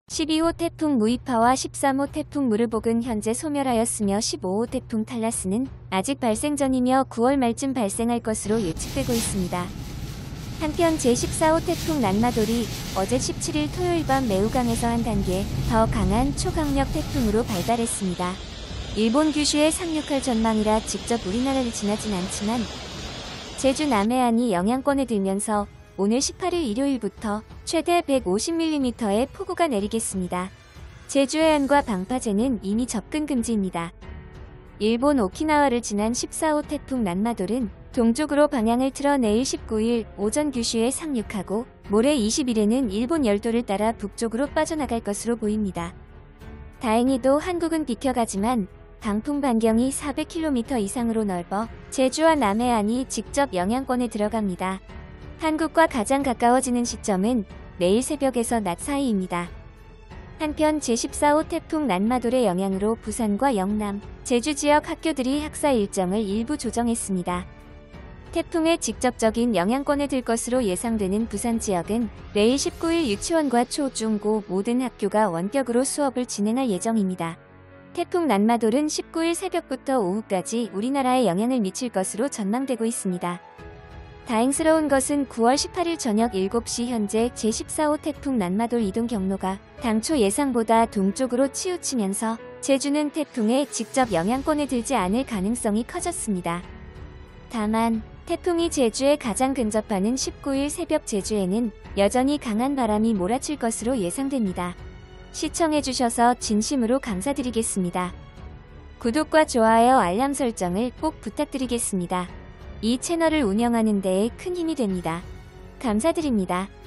12호 태풍 무이파와 13호 태풍 무르복은 현재 소멸하였으며 15호 태풍 탈라스는 아직 발생 전이며 9월 말쯤 발생할 것으로 예측되고 있습니다. 한편 제14호 태풍 난마돌이 어제 17일 토요일 밤 매우 강해서 한 단계 더 강한 초강력 태풍으로 발달했습니다. 일본 규슈에 상륙할 전망이라 직접 우리나라를 지나진 않지만 제주 남해안이 영향권에 들면서 오늘 18일 일요일부터 최대 150mm의 폭우가 내리겠습니다. 제주 해안과 방파제는 이미 접근 금지입니다. 일본 오키나와를 지난 14호 태풍 난마돌은 동쪽으로 방향을 틀어 내일 19일 오전 규슈에 상륙하고 모레 20일에는 일본 열도를 따라 북쪽으로 빠져나갈 것으로 보입니다. 다행히도 한국은 비켜가지만 강풍 반경이 400km 이상으로 넓어 제주와 남해안이 직접 영향권에 들어갑니다. 한국과 가장 가까워지는 시점은 내일 새벽에서 낮 사이입니다. 한편 제14호 태풍 난마돌의 영향으로 부산과 영남, 제주 지역 학교들이 학사 일정을 일부 조정했습니다. 태풍의 직접적인 영향권에 들 것으로 예상되는 부산 지역은 내일 19일 유치원과 초, 중, 고 모든 학교가 원격으로 수업을 진행할 예정입니다. 태풍 난마돌은 19일 새벽부터 오후까지 우리나라에 영향을 미칠 것으로 전망되고 있습니다. 다행스러운 것은 9월 18일 저녁 7시 현재 제14호 태풍 난마돌 이동 경로가 당초 예상보다 동쪽으로 치우치면서 제주는 태풍의 직접 영향권에 들지 않을 가능성이 커졌습니다. 다만 태풍이 제주에 가장 근접하는 19일 새벽 제주에는 여전히 강한 바람이 몰아칠 것으로 예상됩니다. 시청해주셔서 진심으로 감사드리겠습니다. 구독과 좋아요 알람 설정을 꼭 부탁드리겠습니다. 이 채널을 운영하는 데에 큰 힘이 됩니다. 감사드립니다.